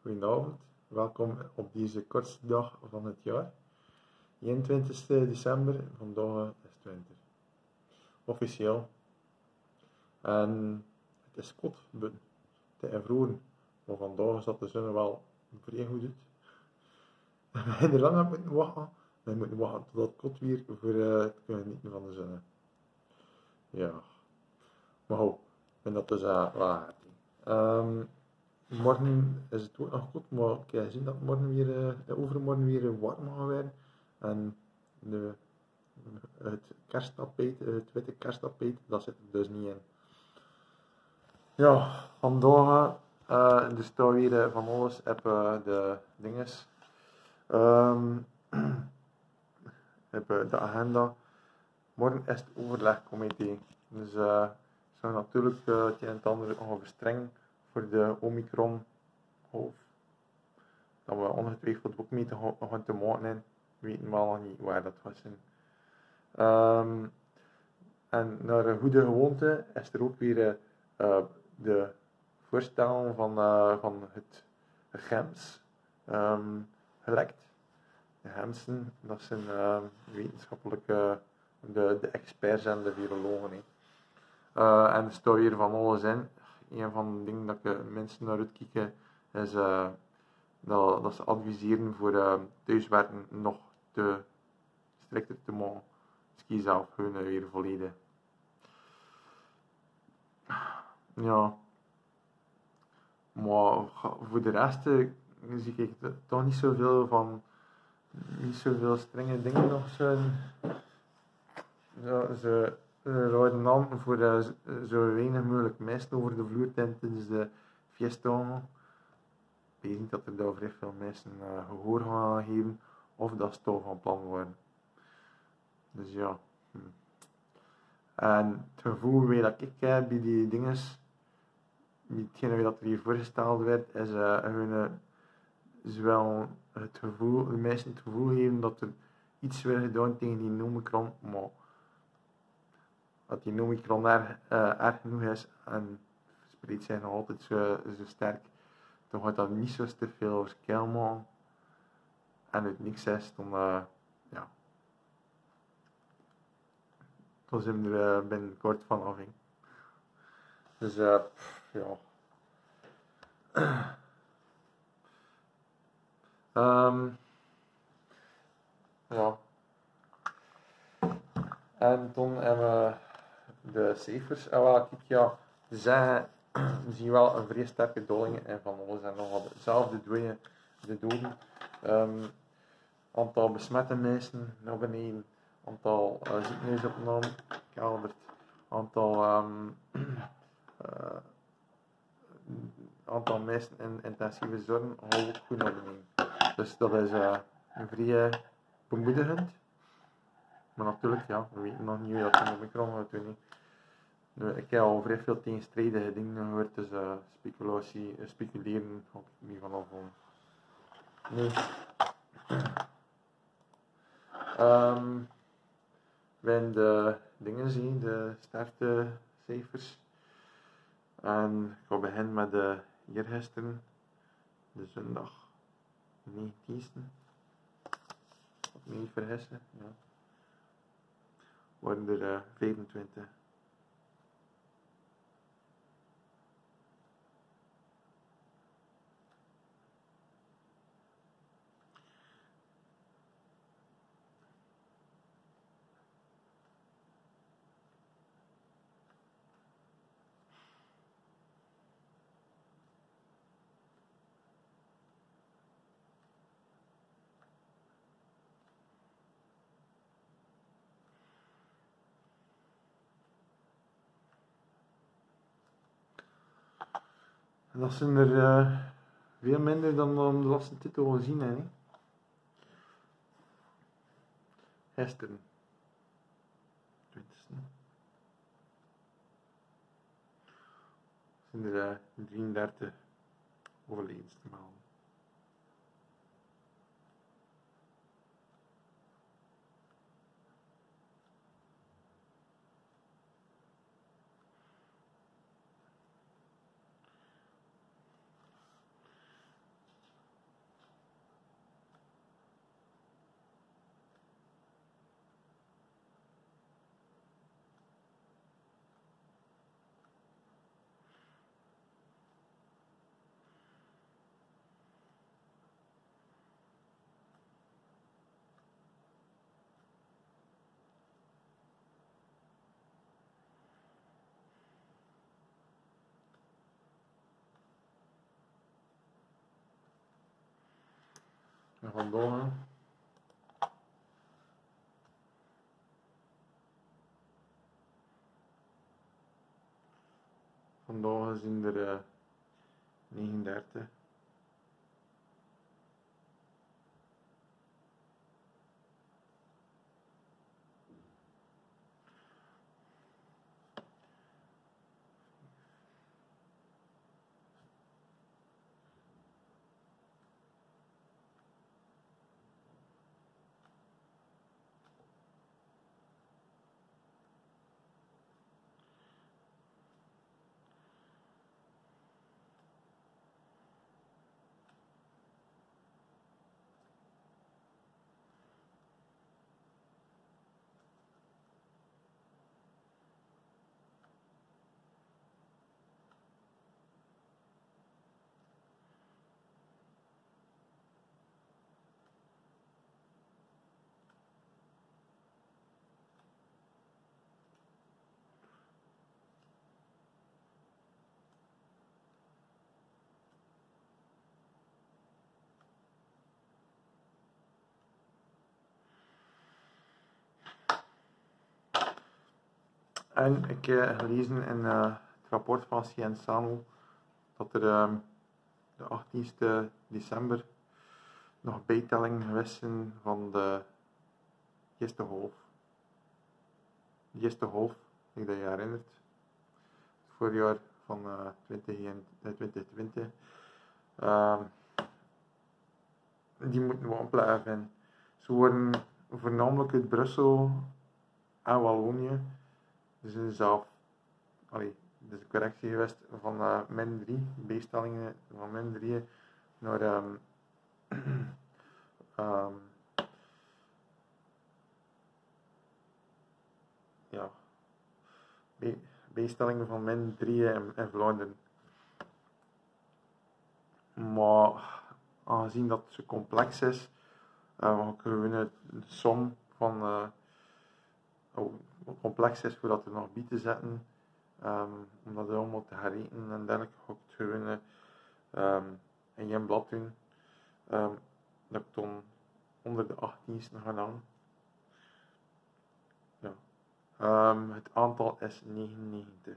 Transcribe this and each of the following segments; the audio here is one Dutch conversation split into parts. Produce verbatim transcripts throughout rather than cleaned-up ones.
Goedenavond, welkom op deze kortste dag van het jaar. eenentwintigste december, vandaag is het winter. Officieel. En het is koud buiten. Het is vroeg, maar vandaag zat de zon wel vrij goed uit. We hebben er lang aan moeten wachten. We moeten wachten tot het koud weer voor uh, te kunnen genieten van de zon. Ja. Maar goed, ik vind dat dus uh, wel happy. Um, Morgen is het ook nog goed, maar ik heb gezien dat morgen weer, uh, overmorgen weer warm gaat worden. En de, het kersttapijt, het witte kersttapijt, dat zit er dus niet in. Ja, vandaag, uh, er staat weer uh, van alles op uh, de dinges. Um, op uh, de agenda. Morgen is het overlegcomité. Dus uh, ik zou natuurlijk uh, het een en het ander gaan verstrengen voor de Omicron golf. Dat we ongetwijfeld ook mee te gaan te maken hebben. We weten wel nog niet waar dat gaat zijn. Um, en naar een goede gewoonte is er ook weer uh, de voorstellen van, uh, van het G E M S um, gelekt. De G E M S'en, dat zijn uh, wetenschappelijke, de, de experts en de virologen. Uh, en er staat hier van alles in. Een van de dingen dat ik mensen naar uitkijken is uh, dat, dat ze adviseren voor uh, thuiswerken nog te strikter te maken. Dus kies zelf gewoon weer volledig. Ja. Maar voor de rest uh, zie ik toch niet zoveel van, niet zoveel strenge dingen nog zijn. Ja, ze uh, houden aan voor uh, zo weinig mogelijk mensen over de vloer tijdens de fiesta. Ik weet niet dat er daar vrij veel mensen uh, gehoor gaan geven of dat ze toch van plan worden. Dus ja. Hm. En het gevoel dat ik heb bij die dingen, hetgene dat er hier voorgesteld werd, is uh, gewoon uh, zowel het gevoel, de mensen het gevoel geven dat er iets werd gedaan tegen die Omicron, maar dat die Omicron erg, uh, erg genoeg is en verspreidt zich nog altijd zo, zo sterk, dan gaat dat niet zo te veel verschil maken. En het niks is, dan, uh, ja, dan zijn we er uh, binnenkort van af. Dus, uh, pff, ja. um, ja. En toen hebben we de cijfers. En wel, kijk, ja, ze zeggen, we zien wel een vrij sterke daling en van alles en nog wat. Zelfs de doden, de doden. Um, aantal besmette mensen naar beneden. Aantal uh, ziekenhuisopnamen gekelderd. Aantal, um, uh, aantal mensen in intensieve zorg hou ook goed naar beneden. Dus dat is uh, een vrij bemoedigend. Maar natuurlijk, ja, we weten nog niet hoe dat in Omicron gaat doen. Nu, ik heb al vrij veel tegenstrijdige dingen gehoord, dus uh, speculatie, uh, speculeren ga ik niet van afvallen. Nu, um, we hebben de dingen zien, de sterftecijfers. En ik ga beginnen met de eergisteren, de zondag negentiende. Of me niet vergissen, ja. Worden er uh, vijfentwintig. En dat zijn er uh, veel minder dan we de laatste titel gezien hebben. Gisteren. twintigste. Zijn er uh, drieëndertig overledens te melden. En vandaag, vandaag zijn er uh, negenendertig. En ik heb uh, gelezen in uh, het rapport van Cienzano dat er um, de achttiende december nog bijtellingen geweest zijn van de eerste golf. De eerste golf, ik dat je herinnert, het voorjaar van uh, twintig twintig. Uh, die moeten we opblijven. Ze worden voornamelijk uit Brussel en Wallonië. Er zijn zelf, allee, er is een correctie geweest van uh, min drie, bijstellingen van min drie naar um, um, ja, bij, bijstellingen van min drie in, in Vlaanderen. Maar aangezien dat het zo complex is, uh, mag ik gewoon de som van uh, oh, complex is voor dat er nog bij te zetten, um, om dat allemaal te herrekenen en dergelijke, ga ik het gewoon um, in één blad doen. Um, dat ik dan onder de achttienste ga aan. Ja. Um, het aantal is negenennegentig.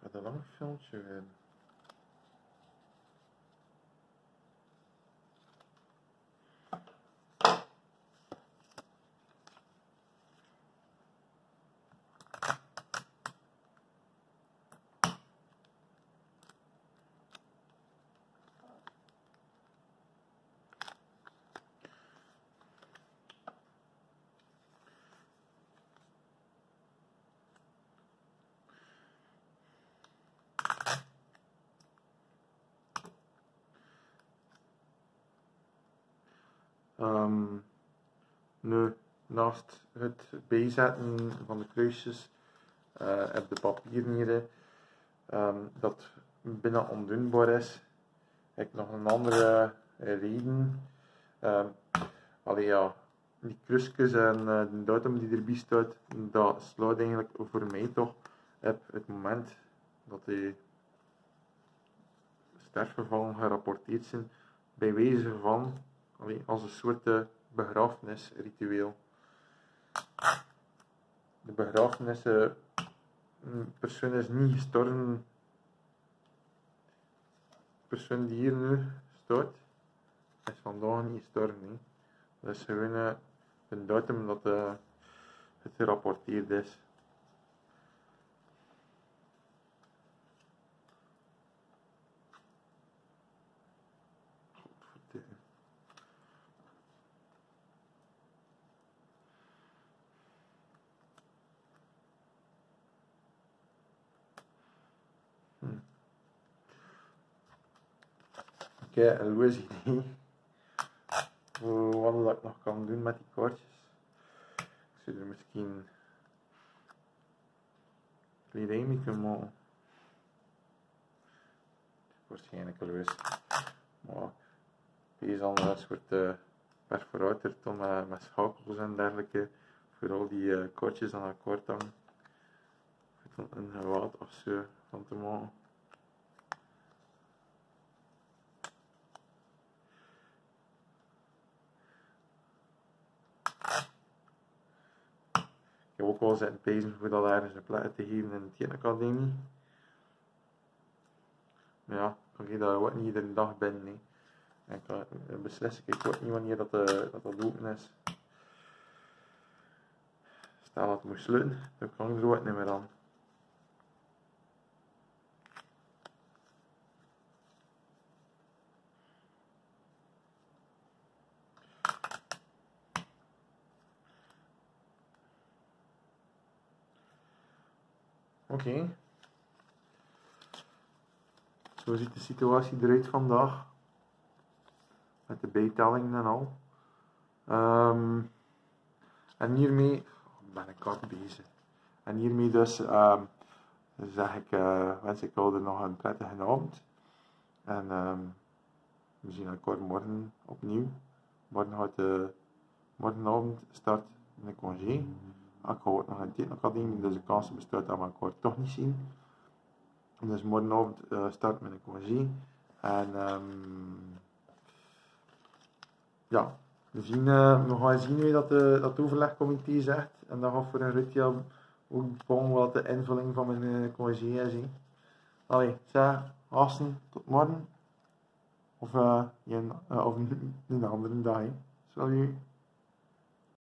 gaat een lang filmpje weer. Um, nu, naast het bijzetten van de kruisjes uh, heb de papieren hier, um, dat bijna ondoenbaar is. Heb ik nog een andere uh, reden. Um, allee, ja, die kruisjes en uh, de datum die erbij staat, dat slaat eigenlijk voor mij toch op het moment dat die sterfgevallen gerapporteerd zijn, bij wijze van allee, als een soort uh, begrafenisritueel. De begrafenis, uh, een persoon is niet gestorven. De persoon die hier nu staat, is vandaag niet gestorven. He. Dat is gewoon uh, een datum dat uh, het gerapporteerd is. Ik heb een loos idee voor wat ik nog kan doen met die kaartjes. Ik zou er misschien kledij mee kunnen maken. Waarschijnlijk een loos. Maar deze al een soort uh, perforator tot met, met schakels en dergelijke. Voor al die uh, kaartjes aan elkaar te hangen. Voor een gewaad of zo van te maken. Ik heb ook wel zitten pezen voor dat ergens een plek te geven in de Teenacademie. Maar ja, ik kan daar ook niet iedere dag binnen. Nee. En ik kan beslissen ik ook niet wanneer dat, uh, dat, dat open is. Stel dat het moet sluiten, dan kan ik er ook niet meer aan. Oké. Okay. Zo ziet de situatie eruit vandaag. Met de bijtellingen en al. Um, en hiermee ben ik hard bezig. En hiermee dus um, zeg ik, uh, wens ik jou er nog een prettige avond. En um, we zien elkaar morgen opnieuw. Morgen gaat de morgenavond start mijn congé. Ik ga ook nog in de Teenacademie, dus de kans bestaat dat we elkaar toch niet zien. Dus morgenavond uh, start mijn congé. En um, ja, we, zien, uh, we gaan zien wie dat, de, dat overlegcomité zegt. En dan gaan we voor een ritje ook bepalen wat de invulling van mijn uh, congé is. He. Allee, zeg, gasten, tot morgen. Of, uh, een, uh, of een, een andere dag. He. Salut.